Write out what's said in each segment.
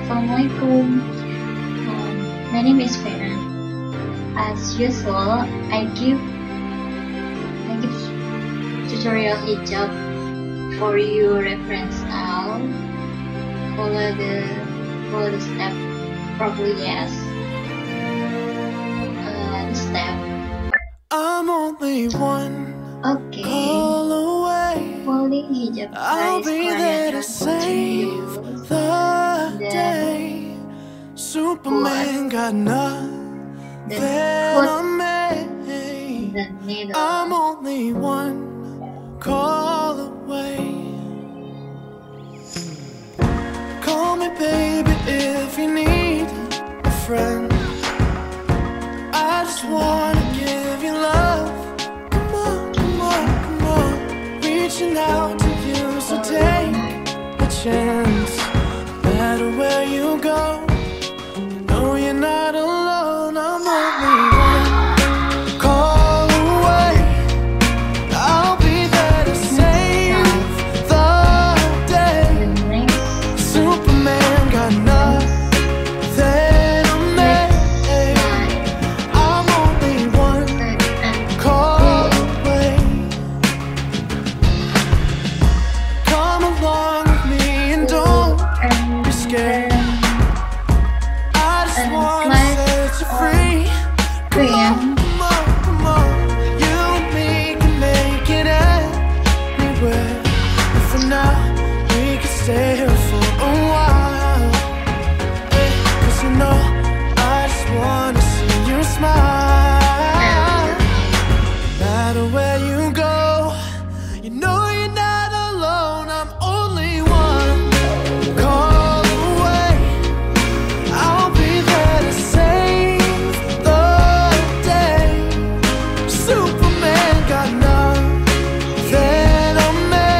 Assalamualaikum. My name is Vera. As usual, I give tutorial hijab for you reference now. Follow the step properly. Yes. The step. I'm only one Okay. call away. Folding hijab I'll size be there to corner save the day. Superman got nothing on me. the middle. I'm only one call away. Call me baby if you need a friend. I just wanna give you love. Come on, come on, come on. Reaching out to you, so take a chance. No matter where you go, you know you're not alone. I'm only one call away. I'll be there to save the day. Superman got nothing on me. I'm only one call away. Come along with me and don't be scared. I just wanna set you free. Come on, come on, come on. You and me can make it anywhere. And for now, we can stay here for a while. Hey, 'cause you know, I just wanna see you smile. No matter where you go, you know you're not alone. I'm only one call away. I'll be there to save the day. Superman got nothing on me.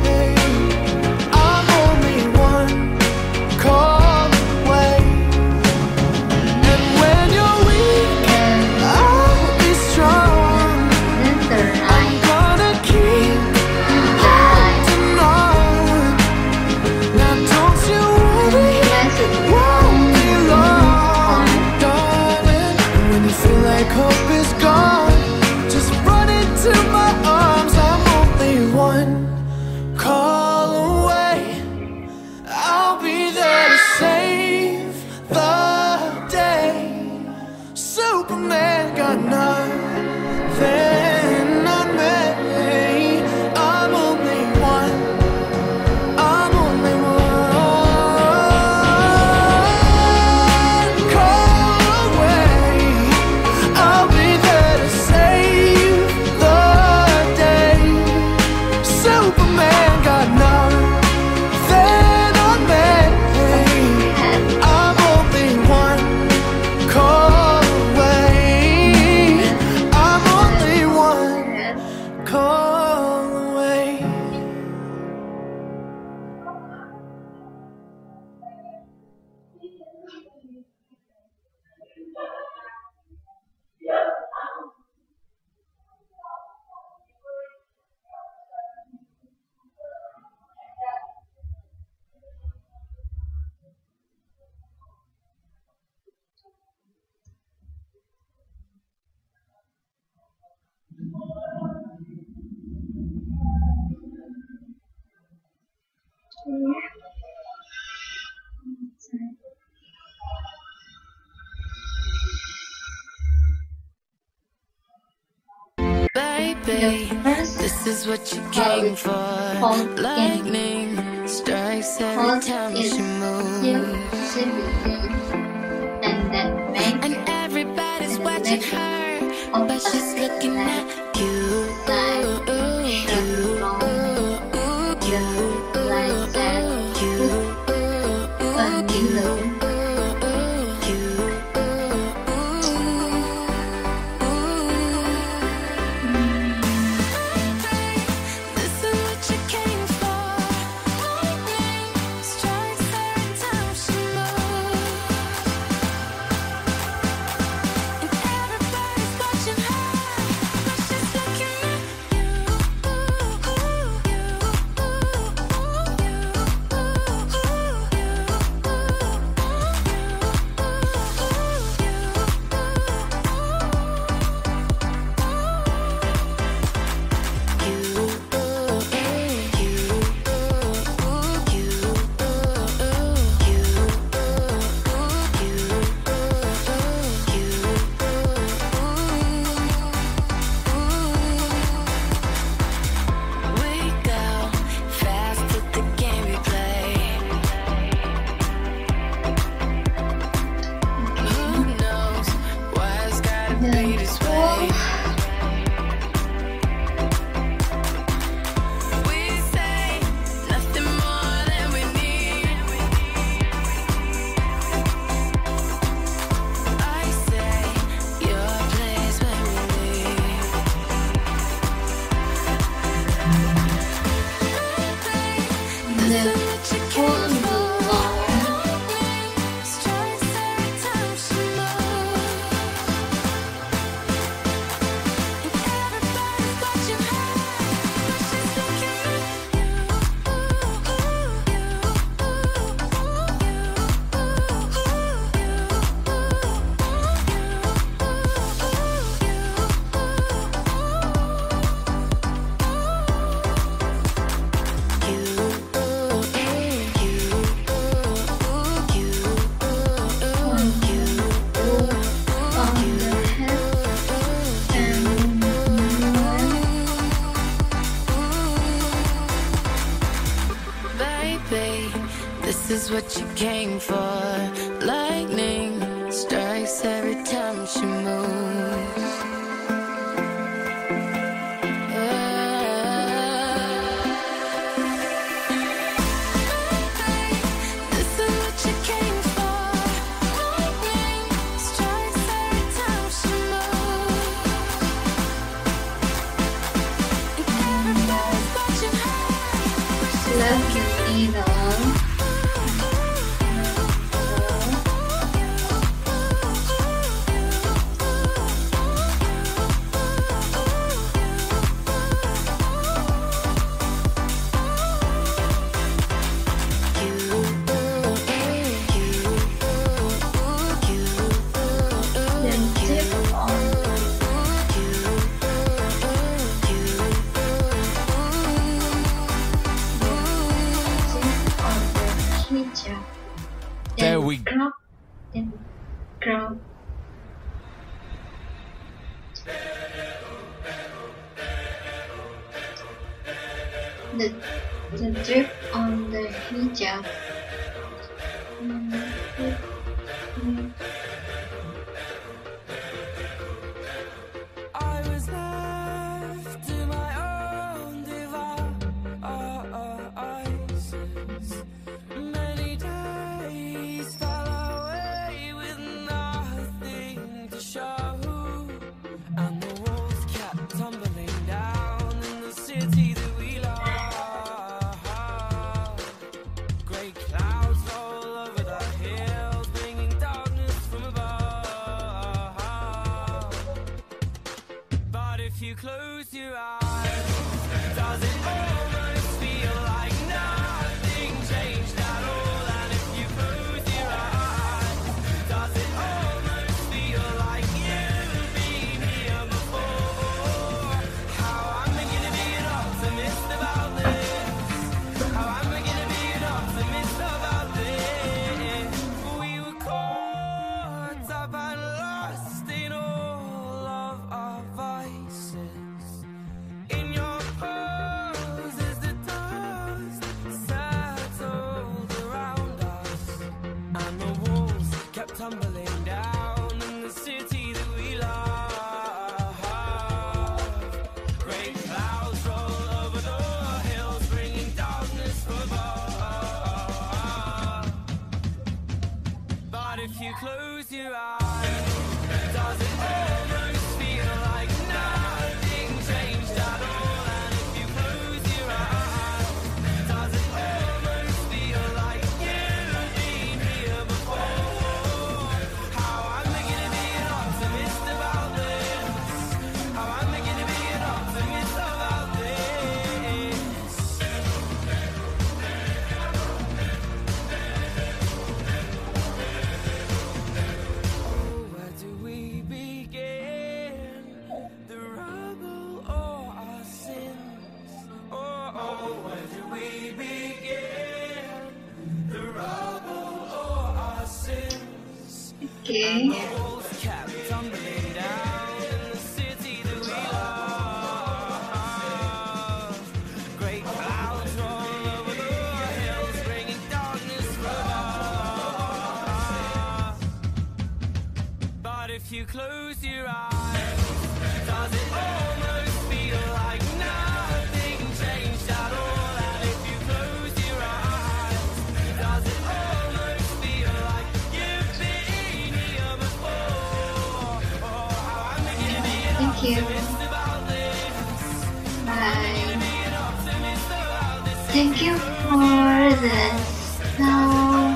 I'm only one call away. And when you're weak, I'll be strong. I'm gonna keep holding on. Now don't you worry, it won't be long, darling. And when you feel like hope is gone, just run into my arms. I'm only one call away. I'll be there to save the day. Superman got nothing on me. I'm only one. I'm only one call away. I'll be there to save the day. Superman got nothing on me. I'm only one call away. I'm only one call away. Baby, this is what you came for. Lightning strikes every time she moves. And everybody's watching her, but she's looking at you. This is what you came for. Lightning strikes every time she moves. And everybody's watching her, but she's looking at you. This is what you came for. Lightning strikes every time she moves. Love your idol. There we go. Then grow. The drip on the hijab. I was left to my own devices. Many days fell away with nothing to show, and the walls kept tumbling down in the city that we love. Great clouds roll over the hills, bringing darkness from above. But if you close your eyes, does it almost feel like nothing changed at all? And if you close your eyes, does it almost feel like you've been here before? How I'm beginning to be an optimist about this. How I'm beginning to be an optimist about this. We were caught up and lost in all of our vices. In your pose as the dust settled around us, and the walls kept tumbling down in the city that we love. Great clouds roll over the hills, bringing darkness from above. But if you close your eyes, does it almost feel like nothing changed at all? And if you close your eyes, does it almost feel like you've been here before? How I'm beginning to be an optimist about this. How I'm beginning to be an optimist about this. Oh, where do we begin? The rubble or our sins? Oh, where do we begin? The rubble or our sins? Okay. Walls kept tumbling down in the city that we love. Great clouds roll over the hills, bringing darkness from above. But if you close your eyes, does it almost feel like nothing changed at all? And if you close your eyes, does it almost feel like you've been here before? Oh, how I'm beginning to be an Thank you. optimist about this. Bye. Be an optimist about this. Thank you for the snow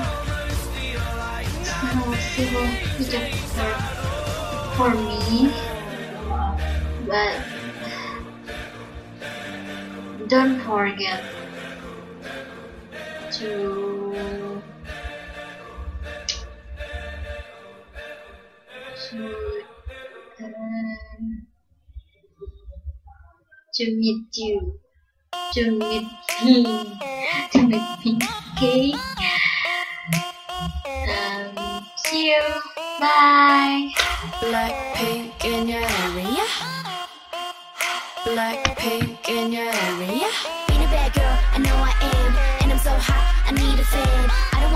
civil hijab for me, but don't forget to meet you, to meet me, okay? See you. Bye. Blackpink in your area. Blackpink in your area. Being a bad girl, I know I am, and I'm so hot, I need a fan. I don't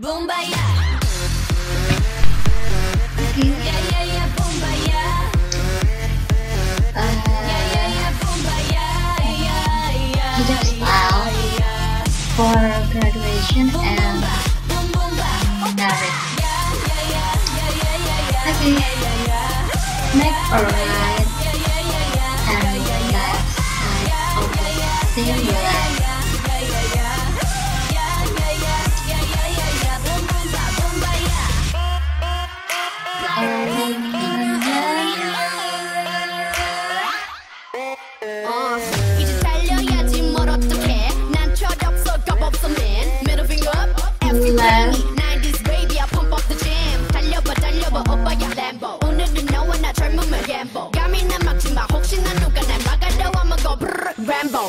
hijab style for graduation and marriage. Okay, make a right and left side of the same leg. 이제 달려야지 뭘 어떡해 난 철없어 겁없어 man middle finger up everybody 90s baby I pump up the jam 달려봐 달려봐 오빠야 램보 오늘은 너와 나 젊으면 갬보 감이나 막지마 혹시나 누가 날 막아도 I'ma go brrr Rambo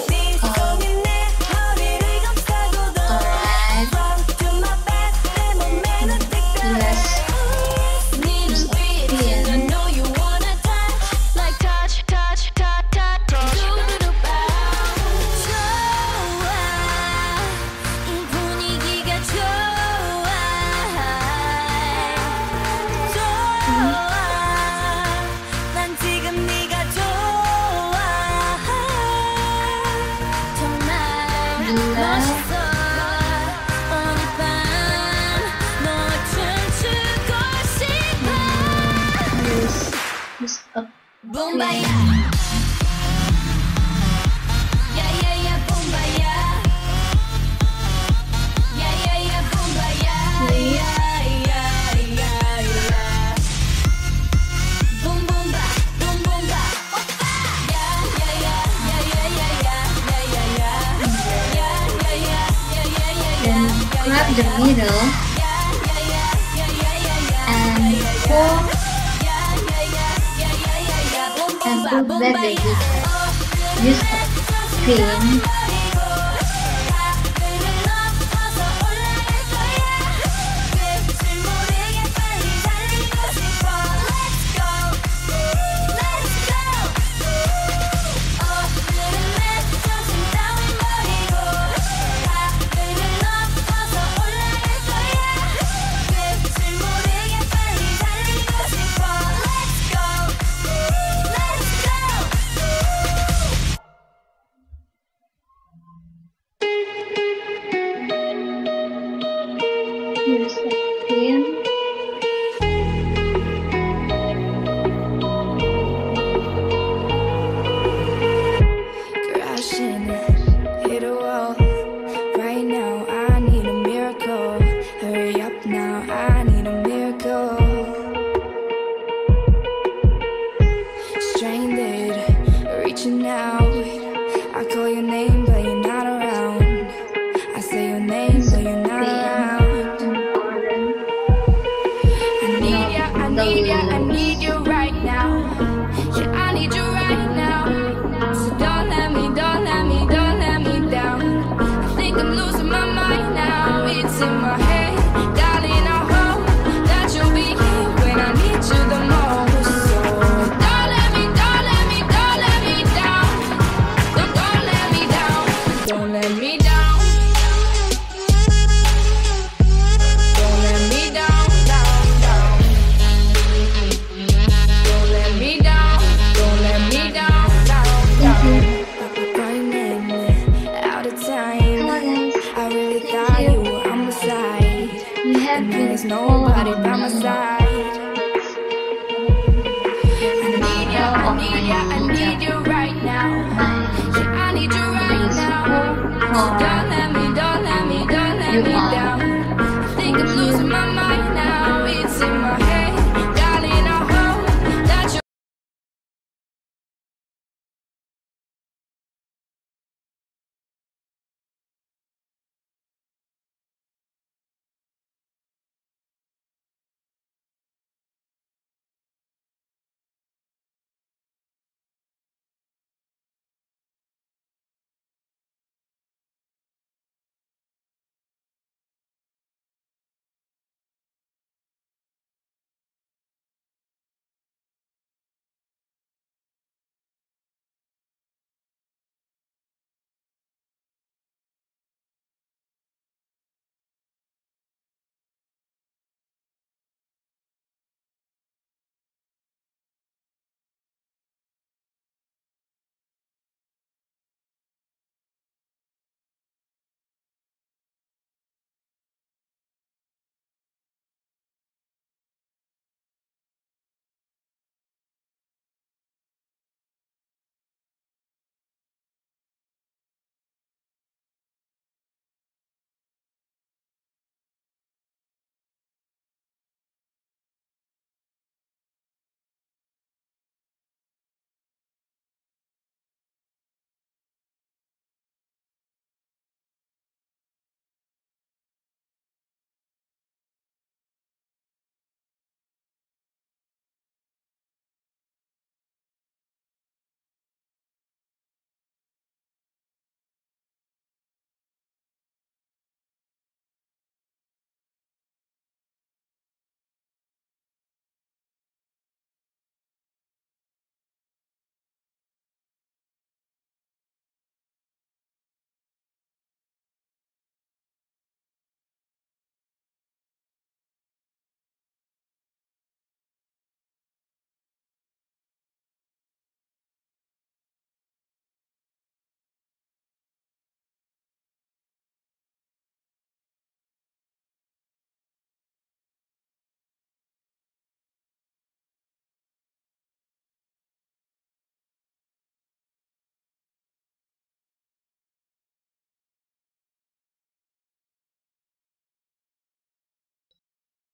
Bombaya. Yeah, yeah, yeah, bombaya. Yeah, yeah, yeah, bombaya. Yeah, yeah, yeah, yeah. Boom, boom, ba, boom, boom, ba. Oppa. Yeah, yeah, yeah, yeah, yeah, yeah, yeah, yeah, yeah. Yeah, yeah, yeah, yeah, yeah, yeah, yeah. Then grab the middle and pull. And put back the zipper. Use a pin. Use a pin. Crashing, hit a wall. Right now, I need a miracle. Hurry up now, I need a miracle. Stranded, reaching out. I call your name, but you're not around. I say your name, but you're not around. I need you right now. Yeah, I need you right now. So don't let me down. I think I'm losing my mind now. It's in my head, darling. I hope that you'll be here when I need you the most. So don't let me down. Don't let me down. Don't let me down. Don't let me down, down. Don't let me down, Running out of time. I really thought you were on my side. And now there's nobody by my side. I need you right now. Yeah, I need you right now. So don't let me down.